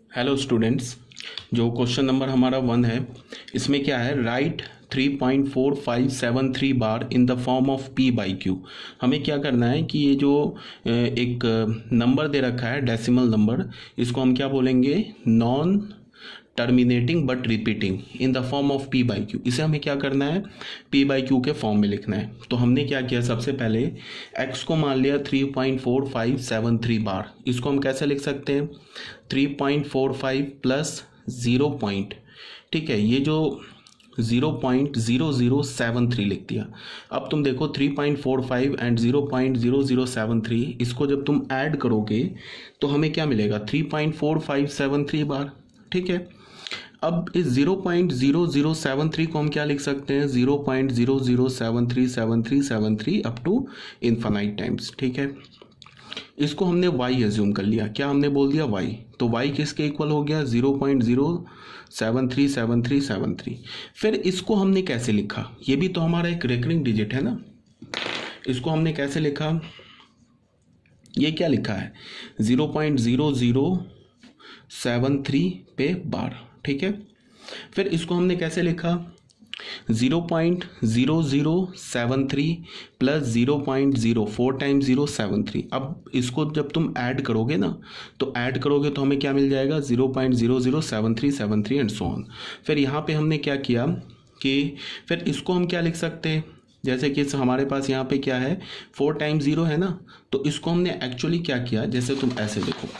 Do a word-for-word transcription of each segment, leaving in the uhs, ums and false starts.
Hello students, जो question number हमारा one है इसमें क्या है, write three point four five seven three bar in the form of p by q. हमें क्या करना है कि ये जो एक नंबर दे रखा है डेसिमल नंबर, इसको हम क्या बोलेंगे, non terminating but repeating in the form of p by q. इसे हमें क्या करना है, पी बाई क्यू के फॉर्म में लिखना है। तो हमने क्या किया, सबसे पहले एक्स को मान लिया three point four five seven three bar. इसको हम कैसे लिख सकते हैं, three point four five plus zero point, ठीक है, ये जो zero point zero zero seven three लिख दिया। अब तुम देखो three point four five and zero point zero zero seven three, इसको जब तुम ऐड करोगे तो हमें क्या मिलेगा, three point four five seven three bar, ठीक है। अब इस zero point zero zero seven three को हम क्या लिख सकते हैं, zero point zero zero seven three seven three seven three up to infinite times, ठीक है। इसको हमने y एज्यूम कर लिया, क्या हमने बोल दिया y, तो y किसके इक्वल हो गया, zero point zero seven three seven three seven three. फिर इसको हमने कैसे लिखा, ये भी तो हमारा एक रेकरिंग डिजिट है ना, इसको हमने कैसे लिखा, ये क्या लिखा है, zero point zero zero seven three पे बार, ठीक है। फिर इसको हमने कैसे लिखा, zero point zero zero seven three plus zero point zero four times zero seven three. अब इसको जब तुम ऐड करोगे ना, तो ऐड करोगे तो हमें क्या मिल जाएगा, zero point zero zero seven three seven three and so on. फिर यहाँ पे हमने क्या किया कि फिर इसको हम क्या लिख सकते हैं, जैसे कि हमारे पास यहाँ पे क्या है, फोर टाइम्स ज़ीरो है ना, तो इसको हमने एक्चुअली क्या किया, जैसे तुम ऐसे देखो,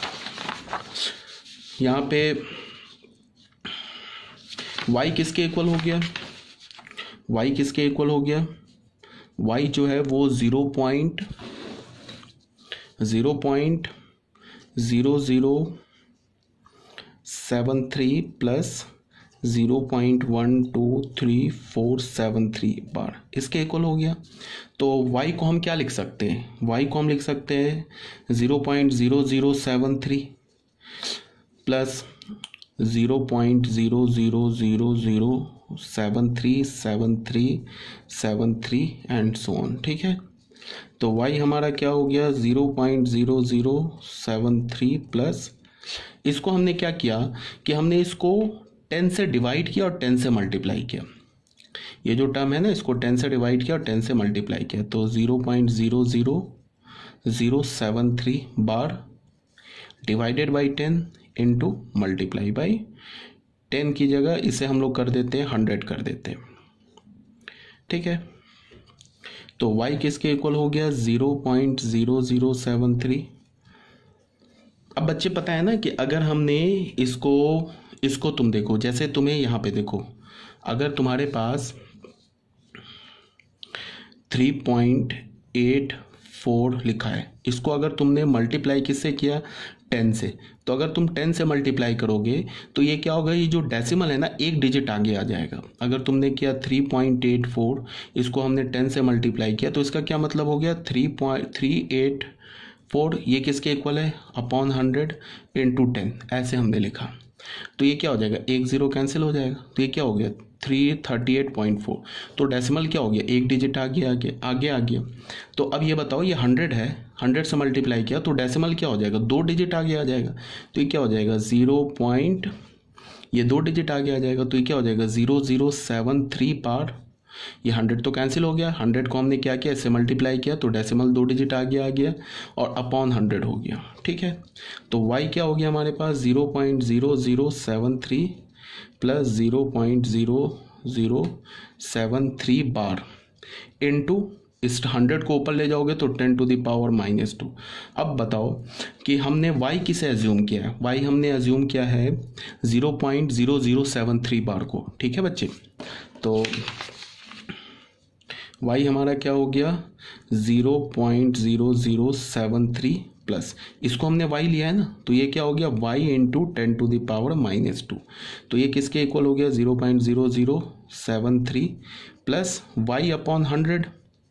यहाँ पे y किसके इक्वल हो गया, y किसके इक्वल हो गया, y जो है वो zero point zero point zero zero seven three plus zero point one two three four seven three bar, इसके इक्वल हो गया। तो y को हम क्या लिख सकते हैं, y को हम लिख सकते हैं zero point zero zero seven three plus zero point zero zero zero zero seven three seven three seven three and so on, ठीक है। तो y हमारा क्या हो गया, zero point zero zero seven three plus, इसको हमने क्या किया कि हमने इसको टेन से डिवाइड किया और टेन से मल्टीप्लाई किया। ये जो टर्म है ना, इसको टेन से डिवाइड किया और टेन से मल्टीप्लाई किया, तो zero point zero zero zero seven three bar divided by ten into multiply by ten की जगह इसे हम लोग कर देते हैं हंड्रेड कर देते हैं, ठीक है। तो y किसके इक्वल हो गया, zero point zero zero seven three. अब बच्चे पता है ना कि अगर हमने इसको इसको तुम देखो, जैसे तुम्हें यहाँ पे देखो, अगर तुम्हारे पास थ्री पॉइंट एट फोर लिखा है, इसको अगर तुमने मल्टीप्लाई किससे किया, टेन से, तो अगर तुम टेन से मल्टीप्लाई करोगे तो ये क्या होगा, ये जो डेसिमल है ना एक डिजिट आगे आ जाएगा। अगर तुमने किया थ्री पॉइंट एट फोर, इसको हमने टेन से मल्टीप्लाई किया, तो इसका क्या मतलब हो गया, three point three eight four, ये किसके इक्वल है, अपॉन हंड्रेड इंटू टेन, ऐसे हमने लिखा। तो ये क्या हो जाएगा, एक ज़ीरो कैंसिल हो जाएगा, तो ये क्या हो गया, three thirty eight point four. तो डेसिमल क्या हो गया, एक डिजिट आगे आगे आगे आ गया। तो अब ये बताओ, ये हंड्रेड है, हंड्रेड से मल्टीप्लाई किया तो डेसिमल क्या हो जाएगा, दो डिजिट आगे आ जाएगा। तो ये क्या हो जाएगा, ज़ीरो पॉइंट, ये दो डिजिट आगे आ जाएगा, तो ये क्या हो जाएगा, zero zero seven three bar. ये हंड्रेड तो कैंसिल हो गया, हंड्रेड को हमने क्या किया, इससे मल्टीप्लाई किया तो डेसिमल दो डिजिट आगे आ गया और अपॉन हंड्रेड हो गया, ठीक है। तो y क्या हो गया हमारे पास, zero point zero zero seven three plus zero point zero zero seven three bar into इस हंड्रेड को ऊपर ले जाओगे तो ten to the power minus two. अब बताओ कि हमने y किसे एज्यूम किया है, y हमने एज्यूम किया है zero point zero zero seven three bar को, ठीक है बच्चे। तो y हमारा क्या हो गया, zero point zero zero seven three plus, इसको हमने y लिया है ना, तो ये क्या हो गया, y into ten to the power minus two. तो ये किसके इक्वल हो गया, zero point zero zero seven three plus y upon hundred.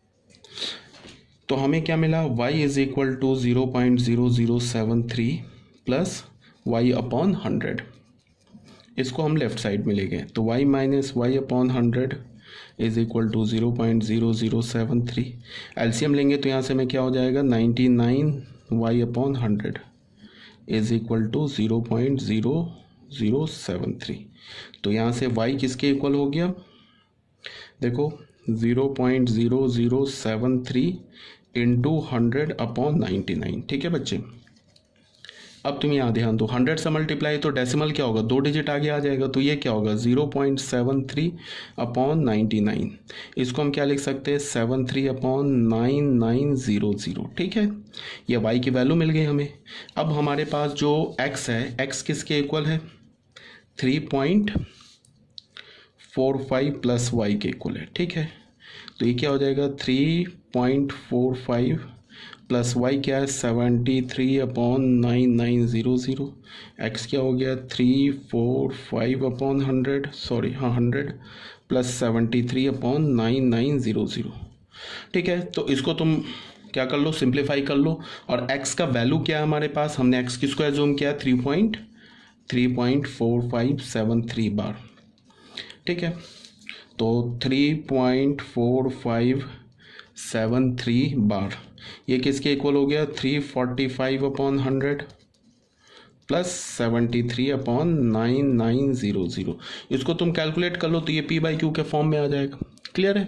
तो हमें क्या मिला, y is equal to zero point zero zero seven three plus y upon hundred. इसको हम लेफ्ट साइड में ले गए, तो y minus y upon hundred is equal to zero point zero zero seven three. LCM लेंगे तो यहाँ से में क्या हो जाएगा, ninety nine y upon hundred is equal to zero point zero zero seven three. तो यहाँ से y किसके इक्वल हो गया, देखो zero point zero zero seven three into hundred upon ninety nine. ठीक है बच्चे, अब तुम यहाँ ध्यान दो, हंड्रेड से मल्टीप्लाई तो डेसिमल क्या होगा, दो डिजिट आगे आ जाएगा, तो ये क्या होगा zero point seven three upon ninety nine. इसको हम क्या लिख सकते हैं, seven three upon nine nine zero zero. ठीक है, ये y की वैल्यू मिल गई हमें। अब हमारे पास जो x है, x किसके इक्वल है, three point four five plus y के इक्वल है। ठीक है, तो ये क्या हो जाएगा, three point four five plus y क्या है, seventy three upon nine nine zero zero. X क्या हो गया, three four five upon hundred, sorry हाँ hundred, plus seventy three upon nine nine zero zero. ठीक है, तो इसको तुम क्या कर लो, सिंप्लीफाई कर लो। और x का वैल्यू क्या है हमारे पास, हमने x किसको एज्यूम किया, three point three point four five seven three bar. ठीक है, तो three point four five seven three bar ये किसके इक्वल हो गया, three forty five upon hundred plus seventy three upon nine nine zero zero. इसको तुम कैलकुलेट कर लो तो ये पी बाई क्यू के फॉर्म में आ जाएगा। क्लियर है,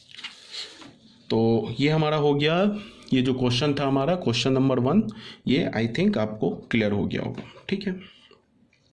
तो ये हमारा हो गया, ये जो क्वेश्चन था हमारा क्वेश्चन नंबर वन, ये आई थिंक आपको क्लियर हो गया होगा। ठीक है।